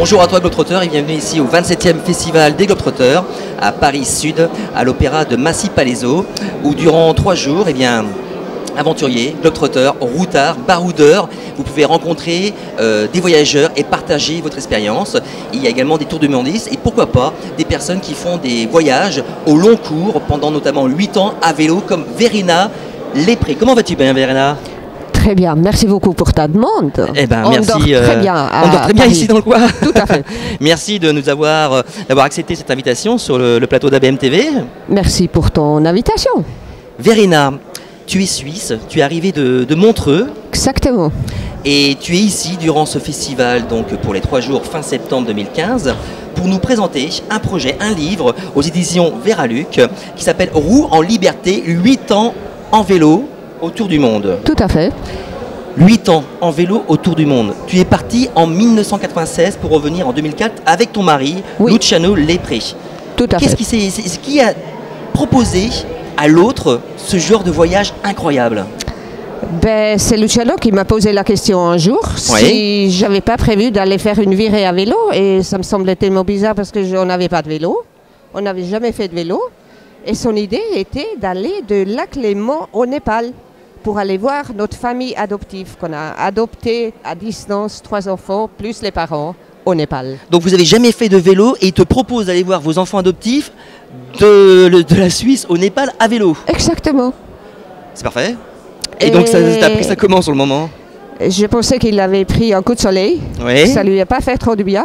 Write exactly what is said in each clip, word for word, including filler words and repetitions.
Bonjour à toi Globetrotter et bienvenue ici au vingt-septième Festival des Globetrotters à Paris Sud, à l'Opéra de Massy-Palaiseau, où durant trois jours, eh bien, aventuriers, globetrotters, routards, baroudeurs, vous pouvez rencontrer euh, des voyageurs et partager votre expérience. Il y a également des tours de mondis et pourquoi pas des personnes qui font des voyages au long cours pendant notamment huit ans à vélo comme Verena Lépré. Comment vas-tu bien Verena? Très bien, merci beaucoup pour ta demande. Eh ben, on merci, dort très euh, bien. À, on dort très bien Paris. ici dans le coin. Tout à fait. Merci de nous avoir, euh, d'avoir accepté cette invitation sur le, le plateau d'A B M T V. Merci pour ton invitation. Verena, tu es suisse, tu es arrivée de, de Montreux. Exactement. Et tu es ici durant ce festival, donc pour les trois jours fin septembre deux mille quinze, pour nous présenter un projet, un livre aux éditions Veraluc qui s'appelle Roue en liberté, huit ans en vélo autour du monde. Tout à fait. huit ans en vélo autour du monde. Tu es parti en mille neuf cent quatre-vingt-seize pour revenir en deux mille quatre avec ton mari, Oui. Luciano Lépré. Tout à Qu'est-ce fait. qui, s'est- c'est- ce qui a proposé à l'autre ce genre de voyage incroyable? Ben, c'est Luciano qui m'a posé la question un jour Oui. si j'avais pas prévu d'aller faire une virée à vélo et ça me semblait tellement bizarre parce que je- on n'avait pas de vélo, on n'avait jamais fait de vélo et son idée était d'aller de Lac Léman au Népal pour aller voir notre famille adoptive qu'on a adoptée à distance, trois enfants plus les parents au Népal. Donc vous n'avez jamais fait de vélo et il te propose d'aller voir vos enfants adoptifs de, le- de la Suisse au Népal à vélo. Exactement. C'est parfait. Et, donc ça t'as pris ça comment sur le moment? Je pensais qu'il avait pris un coup de soleil. Oui. Ça lui a pas fait trop du bien.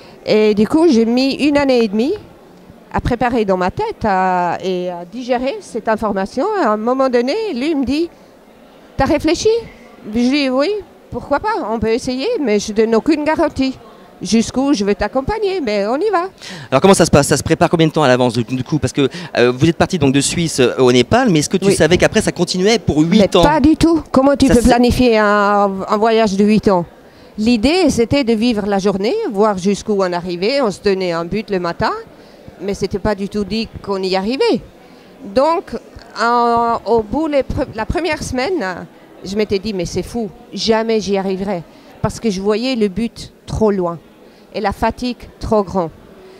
Et du coup, j'ai mis une année et demie à préparer dans ma tête à- et à digérer cette information. À un moment donné, lui me dit, t'as réfléchi? Je lui dis, oui, pourquoi pas, on peut essayer, mais je donne aucune garantie. Jusqu'où je veux t'accompagner, mais on y va. Alors comment ça se passe? Ça se prépare combien de temps à l'avance du, du coup? Parce que euh, vous êtes parti donc de Suisse euh, au Népal, mais est-ce que tu Oui. savais qu'après ça continuait pour Mais huit ans? pas du tout. Comment tu Ça, peux c'est- planifier un, un voyage de huit ans? L'idée, c'était de vivre la journée, voir jusqu'où on arrivait. On se donnait un but le matin, mais ce n'était pas du tout dit qu'on y arrivait. Donc, en- au bout de la première semaine, je m'étais dit, mais c'est fou, jamais j'y arriverai. Parce que je voyais le but trop loin et la fatigue trop grand.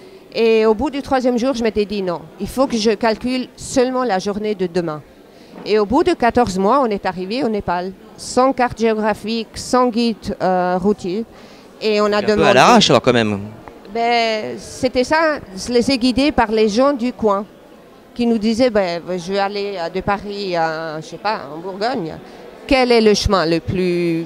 Et au bout du troisième jour, je m'étais dit, non, il faut que je calcule seulement la journée de demain. Et au bout de quatorze mois, on est arrivé au Népal, sans carte géographique, sans guide euh, routier. Et on a Un peu demandé... à l'arrache alors quand même. Ben, c'était ça, je les ai guidés par les gens du coin qui nous disaient, ben, je vais aller euh, de Paris à, je sais pas, en Bourgogne. Quel est le chemin le plus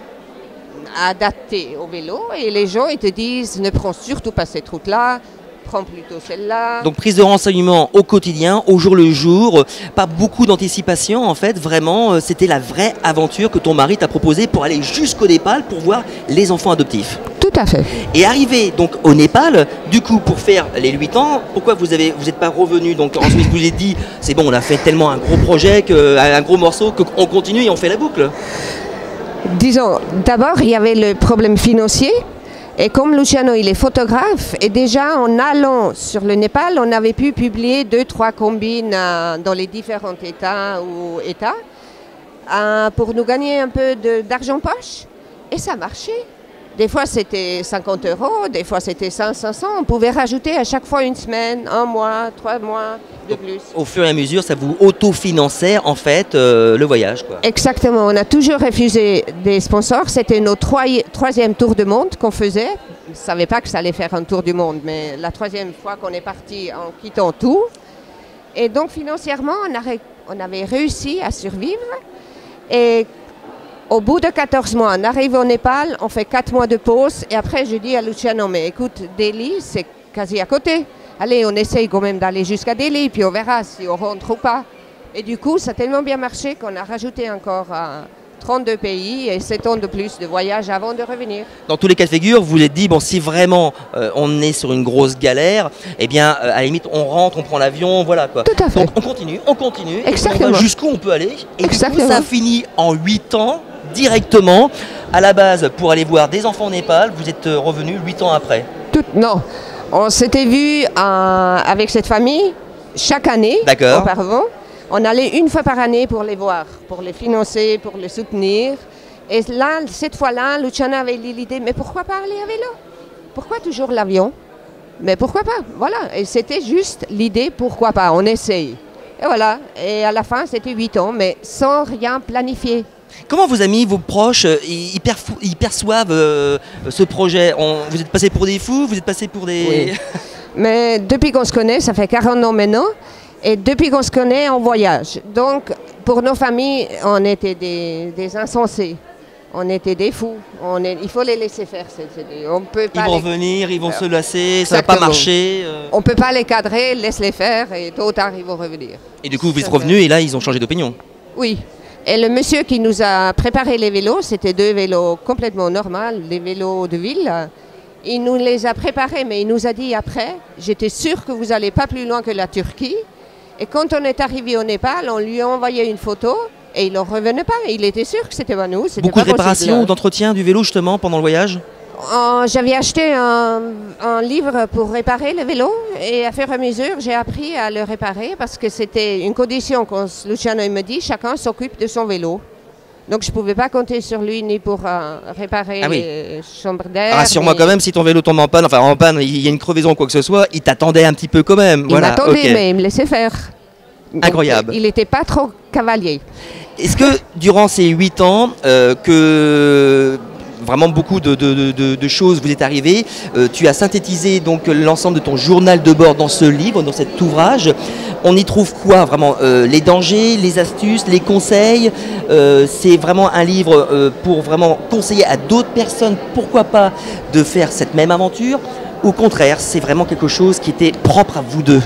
adapté au vélo? Et les gens, ils te disent, ne prends surtout pas cette route-là, prends plutôt celle-là. Donc prise de renseignements au quotidien, au jour le jour, euh, pas beaucoup d'anticipation en fait, vraiment euh, c'était la vraie aventure que ton mari t'a proposée pour aller jusqu'au Népal pour voir les enfants adoptifs. Tout à fait. Et arrivé donc au Népal, du coup pour faire les huit ans, pourquoi vous avez vous n'êtes pas revenu donc en Suisse? Vous vous êtes dit c'est bon, on a fait tellement un gros projet, que, un gros morceau qu'on continue et on fait la boucle. Disons, d'abord, il y avait le problème financier. Et comme Luciano, il est photographe, et déjà en allant sur le Népal, on avait pu publier deux, trois combines euh, dans les différents États ou États euh, pour nous gagner un peu de- d'argent poche. Et ça marchait. Des fois, c'était cinquante euros, des fois, c'était cinq cents, cinq cents. On pouvait rajouter à chaque fois une semaine, un mois, trois mois de plus. Au fur et à mesure, ça vous autofinançait en fait euh, le voyage quoi. Exactement, on a toujours refusé des sponsors. C'était notre troi- troisième tour du monde qu'on faisait. Je ne savais pas que ça allait faire un tour du monde, mais la troisième fois qu'on est parti en quittant tout. Et donc financièrement, on, a ré- on avait réussi à survivre. Et au bout de quatorze mois, on arrive au Népal, on fait quatre mois de pause. Et après, je dis à Luciano, mais écoute, Delhi, c'est quasi à côté. Allez, on essaye quand même d'aller jusqu'à Delhi, puis on verra si on rentre ou pas. Et du coup, ça a tellement bien marché qu'on a rajouté encore euh, trente-deux pays et sept ans de plus de voyage avant de revenir. Dans tous les cas de figure, vous vous êtes dit, bon, si vraiment euh, on est sur une grosse galère, eh bien, euh, à la limite, on rentre, on prend l'avion, voilà quoi. Tout à fait. Donc on continue, on continue, et puis on Exactement. va jusqu'où on peut aller. Et du coup, Exactement. ça finit en huit ans, directement. À la base, pour aller voir des enfants au Népal, vous êtes euh, revenu huit ans après. Tout- non, on s'était vu euh, avec cette famille chaque année D'accord. auparavant. On allait une fois par année pour les voir, pour les financer, pour les soutenir. Et là, cette fois-là, Luciano avait l'idée, mais pourquoi pas aller à vélo? pourquoi toujours l'avion? Mais pourquoi pas? Voilà, et c'était juste l'idée, pourquoi pas, on essaye. Et voilà, et à la fin, c'était huit ans, mais sans rien planifier. Comment vos amis, vos proches, euh, ils, ils perfo- ils perçoivent euh, ce projet? On- Vous êtes passés pour des fous? Vous êtes passés pour des... Oui. Mais depuis qu'on se connaît, ça fait quarante ans maintenant, et depuis qu'on se connaît, on voyage. Donc, pour nos familles, on était des, des insensés. On était des fous. On est, il faut les laisser faire. C'est, c'est, on peut Ils pas vont les, venir, ils vont Alors, se lasser, ça va pas exactement. marcher. euh. on peut pas les cadrer, laisse-les faire, et tôt ou tard, ils vont revenir. Et du coup, vous êtes Ça revenus et là, ils ont changé d'opinion. Oui. Et le monsieur qui nous a préparé les vélos, c'était deux vélos complètement normaux, des vélos de ville. Il nous les a préparés, mais il nous a dit après, j'étais sûr que vous n'allez pas plus loin que la Turquie. Et quand on est arrivé au Népal, on lui a envoyé une photo et il n'en revenait pas. Il était sûr que c'était pas nous. C'était Beaucoup pas de réparations, possible. d'entretien du vélo justement pendant le voyage? Euh, J'avais acheté un, un livre pour réparer le vélo et à fur et à mesure, j'ai appris à le réparer parce que c'était une condition quand Luciano il me dit chacun s'occupe de son vélo. Donc je ne pouvais pas compter sur lui ni pour euh, réparer Ah oui. les chambres d'air. Rassure-moi ni- quand même, si ton vélo tombe en panne, enfin en panne, il y a une crevaison ou quoi que ce soit, il t'attendait un petit peu quand même. Il voilà, m'attendait, ok. mais il me laissait faire. Donc, Incroyable. il n'était pas trop cavalier. Est-ce que durant ces huit ans, euh, que vraiment beaucoup de, de- de- de- de choses vous est arrivé, euh, tu as synthétisé donc l'ensemble de ton journal de bord dans ce livre, dans cet ouvrage. On y trouve quoi vraiment? Euh, les dangers, les astuces, les conseils? Euh, c'est vraiment un livre euh, pour vraiment conseiller à d'autres personnes, pourquoi pas, de faire cette même aventure? Au contraire, c'est vraiment quelque chose qui était propre à vous deux.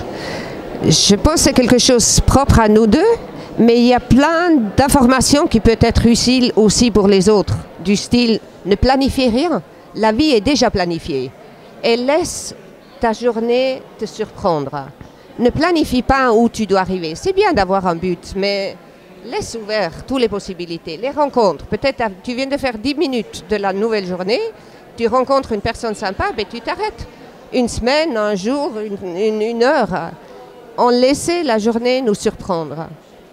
Je pense que c'est quelque chose propre à nous deux, mais il y a plein d'informations qui peuvent être utiles aussi pour les autres. Du style, ne planifiez rien, la vie est déjà planifiée. Et laisse ta journée te surprendre. Ne planifie pas où tu dois arriver. C'est bien d'avoir un but, mais laisse ouvert toutes les possibilités. Les rencontres, peut-être tu viens de faire dix minutes de la nouvelle journée, tu rencontres une personne sympa, mais tu t'arrêtes. Une semaine, un jour, une, une, une heure. On laissait la journée nous surprendre.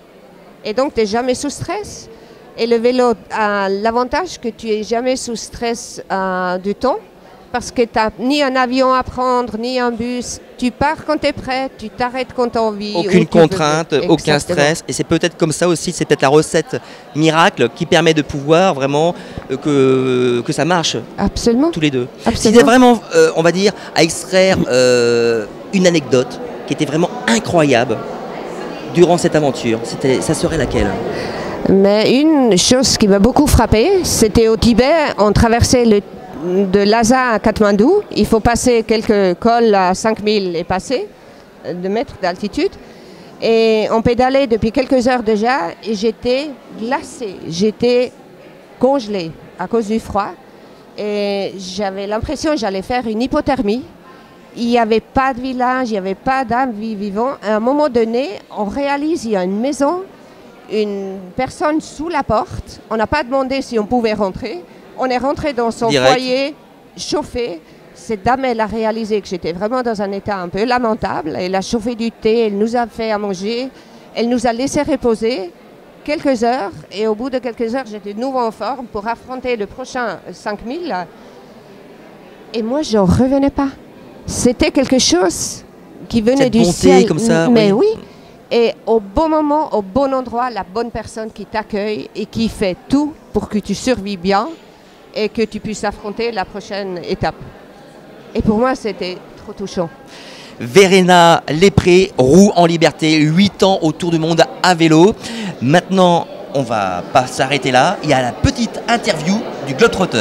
Et donc, tu n'es jamais sous stress. Et le vélo a l'avantage que tu n'es jamais sous stress euh, du temps, parce que tu n'as ni un avion à prendre, ni un bus. Tu pars quand tu es prêt, tu t'arrêtes quand tu as envie. Aucune contrainte, aucun Exactement. stress. Et c'est peut-être comme ça aussi, c'est peut-être la recette miracle qui permet de pouvoir vraiment euh, que, que ça marche Absolument. tous les deux. Absolument. Si c'était vraiment, euh, on va dire, à extraire euh, une anecdote qui était vraiment incroyable durant cette aventure, c'était, ça serait laquelle? Mais une chose qui m'a beaucoup frappée, c'était au Tibet, on traversait le, de Lhasa à Katmandou. Il faut passer quelques cols à cinq mille et passer de mètres d'altitude. Et on pédalait depuis quelques heures déjà et j'étais glacée, j'étais congelée à cause du froid. Et j'avais l'impression que j'allais faire une hypothermie. Il n'y avait pas de village, il n'y avait pas d'âme vivant. À un moment donné, on réalise qu'il y a une maison, une personne sous la porte. On n'a pas demandé si on pouvait rentrer. On est rentré dans son Direct. foyer chauffé. Cette dame, elle a réalisé que j'étais vraiment dans un état un peu lamentable. Elle a chauffé du thé, elle nous a fait à manger. Elle nous a laissé reposer quelques heures. Et au bout de quelques heures, j'étais de nouveau en forme pour affronter le prochain cinq mille. Et moi, je n'en revenais pas. C'était quelque chose qui venait Cette du bonté ciel. comme ça, Mais oui. oui. Et au bon moment, au bon endroit, la bonne personne qui t'accueille et qui fait tout pour que tu survives bien et que tu puisses affronter la prochaine étape. Et pour moi, c'était trop touchant. Verena Lépré, roue en liberté, huit ans autour du monde à vélo. Maintenant, on va pas s'arrêter là. Il y a la petite interview du Globetrotter.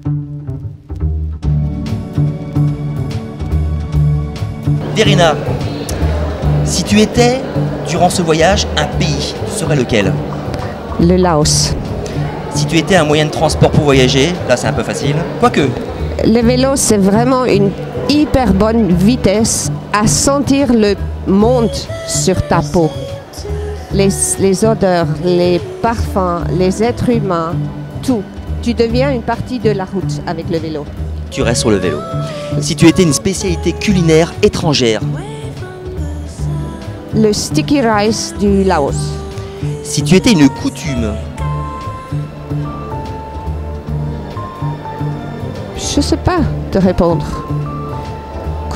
Verena, si tu étais, durant ce voyage, un pays, ce serait lequel? Le Laos. Si tu étais un moyen de transport pour voyager, là c'est un peu facile. Quoique, Le vélo, c'est vraiment une hyper bonne vitesse à sentir le monde sur ta peau. Les, les odeurs, les parfums, les êtres humains, tout. Tu deviens une partie de la route avec le vélo. tu restes sur le vélo. Si tu étais une spécialité culinaire étrangère, Le sticky rice du Laos. si tu étais une coutume, Je sais pas te répondre.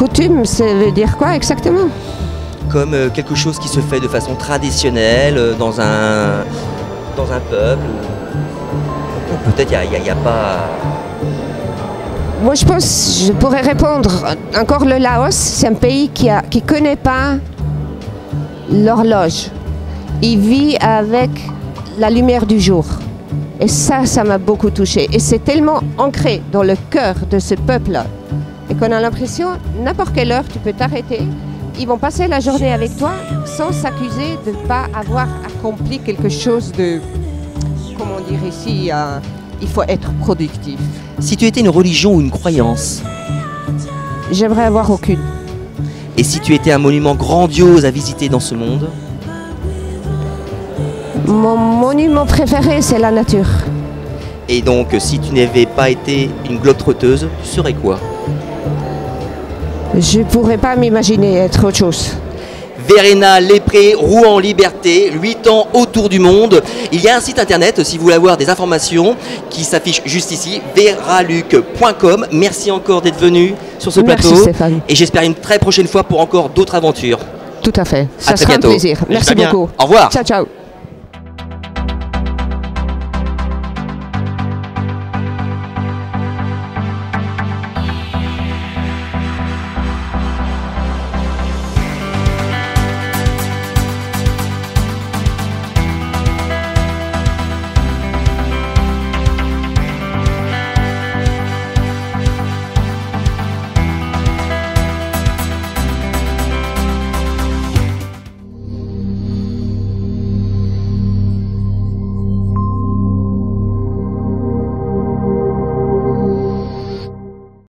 coutume, ça veut dire quoi exactement? Comme euh, quelque chose qui se fait de façon traditionnelle euh, dans un, dans un peuple. Ou peut-être il n'y a, y a, y a pas... Moi, je pense, je pourrais répondre. Encore le Laos, c'est un pays qui ne qui connaît pas l'horloge. Il vit avec la lumière du jour. Et ça, ça m'a beaucoup touchée. Et c'est tellement ancré dans le cœur de ce peuple-là. Et qu'on a l'impression, n'importe quelle heure, tu peux t'arrêter. Ils vont passer la journée avec toi sans s'accuser de ne pas avoir accompli quelque chose de, comment dire ici, euh, il faut être productif. Si tu étais une religion ou une croyance? J'aimerais avoir aucune. Et si tu étais un monument grandiose à visiter dans ce monde? Mon monument préféré, c'est la nature. Et donc, si tu n'avais pas été une globe-trotteuse, tu serais quoi? Je ne pourrais pas m'imaginer être autre chose. Verena Lépré, Rouen Liberté, huit ans autour du monde. Il y a un site internet, si vous voulez avoir des informations, qui s'affiche juste ici, veraluc point com. Merci encore d'être venu sur ce plateau. Merci Stéphane. Et j'espère une très prochaine fois pour encore d'autres aventures. Tout à fait. Ça à très sera bientôt. un plaisir. Merci beaucoup. Au revoir. Ciao, ciao.